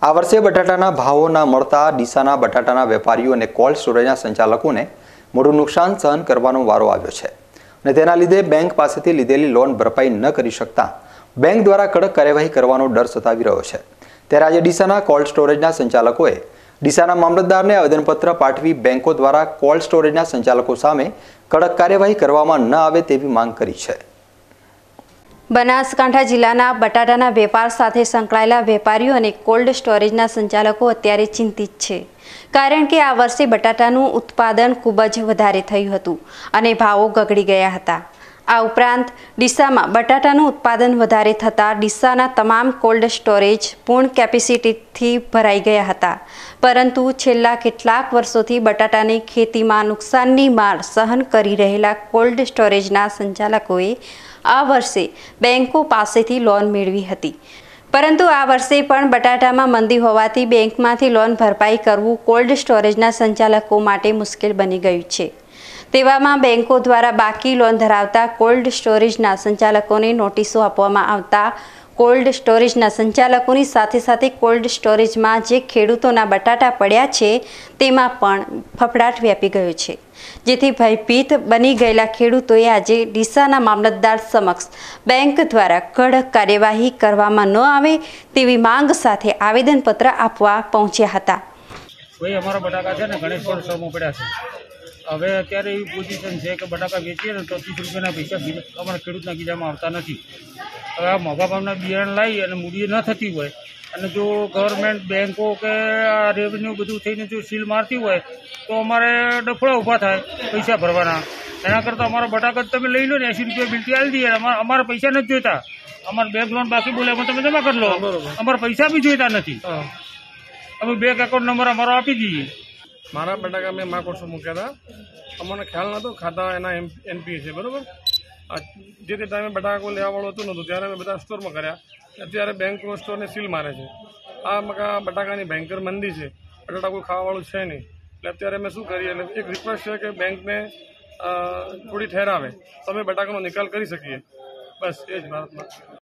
આ વર્ષે બટાટાના ભાવો ના મળતા ડીસાના બટાટાના વેપારીઓ અને કોલ્ડ સ્ટોરેજના સંચાલકોને મોટું નુકસાન સહન કરવાનો વારો આવ્યો છે અને તેના લીધે બેંક પાસેથી લીધેલી લોન ભરપાઈ ન કરી શકતા બેંક દ્વારા કડક કાર્યવાહી કરવાનો ડર સતાવી રહ્યો છે। ત્યારે આજે ડીસાના કોલ્ડ સ્ટોરેજના સંચાલકોએ ડીસાના મામલતદારને આવેદનપત્ર પાઠવી બેંકો દ્વારા કોલ્ડ સ્ટોરેજના સંચાલકો સામે કડક કાર્યવાહી કરવામાં ન આવે તેવી માંગ કરી છે। બનાસકાંઠા જિલ્લાના બટાટાના વેપાર સાથે સંકળાયેલા વેપારીઓ અને કોલ્ડ સ્ટોરેજના સંચાલકો અત્યારે ચિંતિત છે, કારણ કે આ વર્ષે બટાટાનું ઉત્પાદન ખૂબ જ વધારે થયું હતું અને ભાવો ગગડી ગયા હતા। આ ઉપરાંત ડીસામાં બટાટાનું ઉત્પાદન વધારે થતાં ડીસાના તમામ કોલ્ડ સ્ટોરેજ પૂર્ણ કેપેસિટીથી ભરાઈ ગયા હતા, પરંતુ છેલ્લા કેટલાક વર્ષોથી બટાટાની ખેતીમાં નુકસાનની માર સહન કરી રહેલા કોલ્ડ સ્ટોરેજના સંચાલકોએ આ વર્ષે બેંકો પાસેથી લોન મેળવી હતી, પરંતુ આ વર્ષે પણ બટાટામાં મંદી હોવાથી બેંકમાંથી લોન ભરપાઈ કરવું કોલ્ડ સ્ટોરેજના સંચાલકો માટે મુશ્કેલ બની ગયું છે। તેવામાં બેંકો દ્વારા બાકી લોન ધરાવતા કોલ્ડ સ્ટોરેજના સંચાલકોને નોટિસો આપવામાં આવતા કોલ્ડ સ્ટોરેજના સંચાલકોની સાથે સાથે કોલ્ડ સ્ટોરેજમાં જે ખેડૂતોના બટાટા પડ્યા છે તેમાં પણ ફફડાટ વ્યાપી ગયો છે, જેથી ભયભીત બની ગયેલા ખેડૂતોએ આજે ડીસાના મામલતદાર સમક્ષ બેંક દ્વારા કડક કાર્યવાહી કરવામાં ન આવે તેવી માંગ સાથે આવેદનપત્ર આપવા પહોંચ્યા હતા। ભાઈ અમારા બટાકા છે ને ગણેશપુર શોમાં પડ્યા છે। હવે અત્યારે એવી પોઝિશન છે કે બટાકા વેચીએ ને તો 30 રૂપિયાના પૈસા અમારા ખેડૂતના ગીજામાં આવતા નથી। હવે આ મોંઘા ભાવના બિયારણ લાવી અને મૂડી ન થતી હોય અને જો ગવર્મેન્ટ બેંકો કે રેવન્યુ બધું થઈને જો સીલ મારતી હોય તો અમારે ડફળા ઊભા થાય પૈસા ભરવાના। એના કરતાં અમારા બટાકા તમે લઈ લો ને 80 રૂપિયા બિલથી આવી દઈએ, અમારા પૈસા નથી જોઈતા। અમારે બેંક લોન બાકી બોલે તમે જમા કરી લો, અમારા પૈસા બી જોઈતા નથી। અમે બેંક એકાઉન્ટ નંબર અમારો આપી દઈએ। મારા બટાકા મેં માકોસો મૂક્યા હતા, અમને ખ્યાલ નહોતો ખાતા એના એનપી છે બરાબર। જે તે ટાઈમે બટાકા લેવાવાળું હતું નહોતું ત્યારે અમે બધા સ્ટોરમાં કર્યા, અત્યારે બેંક સ્ટોરને સીલ મારે છે। આ બટાકાની ભયંકર મંદી છે, બટાટા કોઈ ખાવાવાળું છે નહીં, એટલે અત્યારે અમે શું કરીએ, એટલે એક રિક્વેસ્ટ છે કે બેંકને થોડી ઠેરાવે તો અમે બટાકાનો નિકાલ કરી શકીએ, બસ એ જ ભારતમાં।